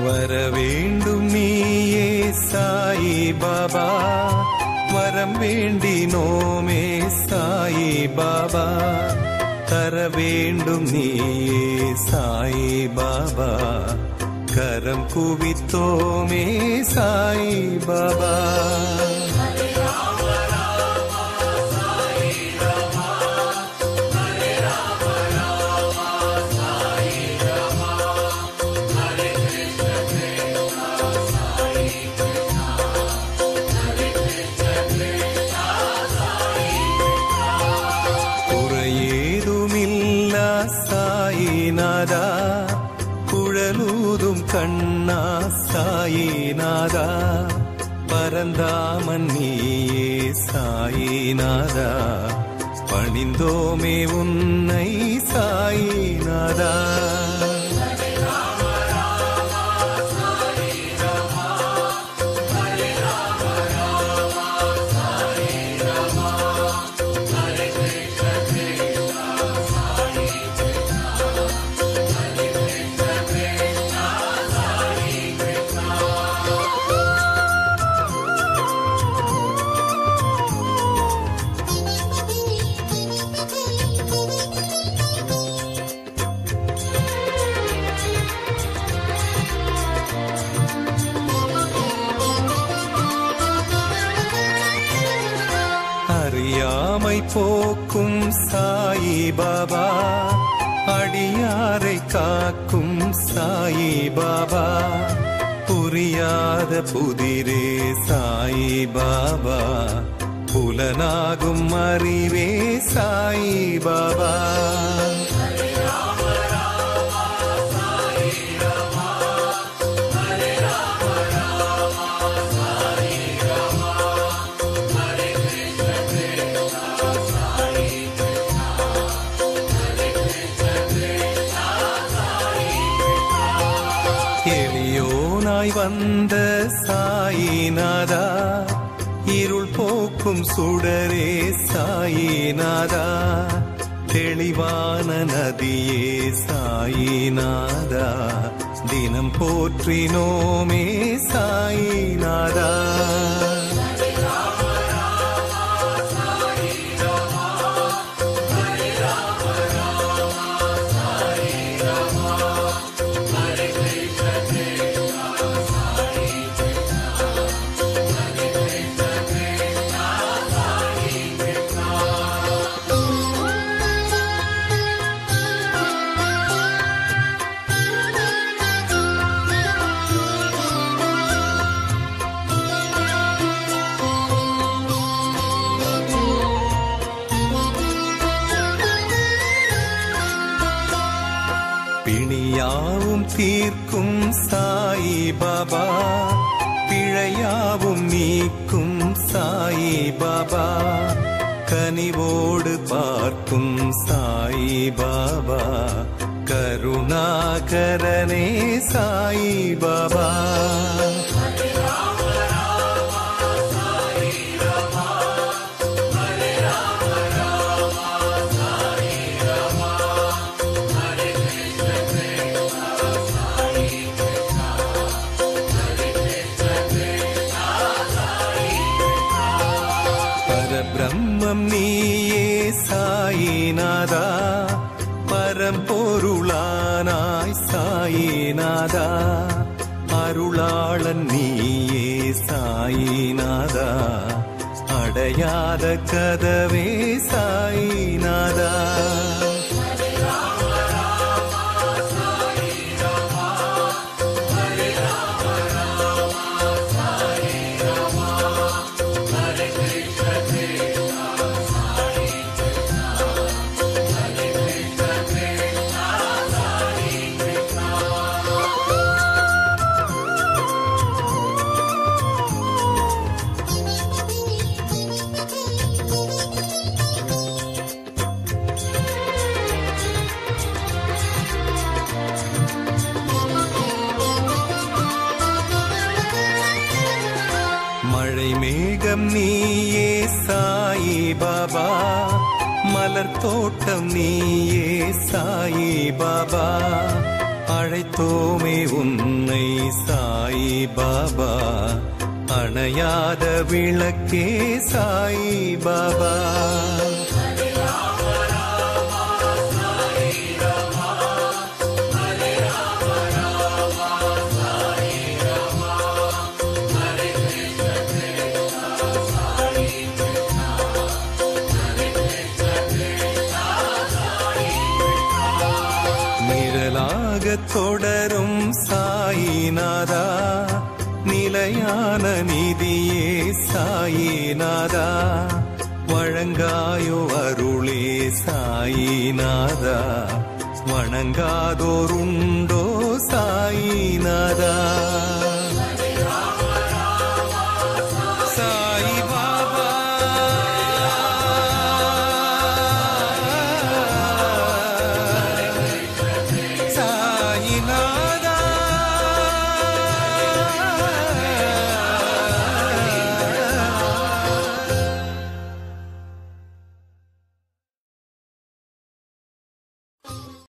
வரவேண்டும் நீயே சாயி பாபா, வரம் வேண்டினோமே சாயி பாபா, தர வேண்டும் நீயே சாயி பாபா, கரம் குவித்தோமே சாயி பாபா. சாயிநாதா, குழலூதும் கண்ணா சாயிநாதா, பரந்தாமன் நீயே சாயிநாதா, பணிந்தோமே உன்னை சாயிநாதா. அறியாமை போக்கும் சாயி பாபா, அடியாரை காக்கும் சாயி பாபா, புரியாத புதிரே சாயி பாபா, புலனாகும் அறிவே சாயி பாபா. எளியோனாய் வந்த சாயிநாதா, இருள் போக்கும் சுடரே சாயிநாதா, தெளிவான நதியே சாயிநாதா, தினம் போற்றினோமே சாயிநாதா. பிணியாவும் தீர்க்கும் சாயி பாபா, பிழையாவும் நீக்கும் சாயி பாபா, கனிவோடு பார்க்கும் சாயி பாபா, கருணாகரனே சாயி பாபா. பிரம்மம் நீயே சாயிநாதா, பரம்பொருளானாய் சாயிநாதா, அருளாளன் நீயே சாயிநாதா, அடையாத கதவே சாயிநாதா. மழை மேகம் நீயே சாயி பாபா, மலர் தோட்டம் நீயே சாயி பாபா, அழைத்தோமே உன்னை சாயி பாபா, அணையாத விளக்கே சாயி பாபா. தொடரும் சாயிநாதா, நிலையான நிதியே சாயிநாதா, வழங்காயோ அருளே சாயிநாதா, வணங்காதோருண்டோ சாயிநாதா.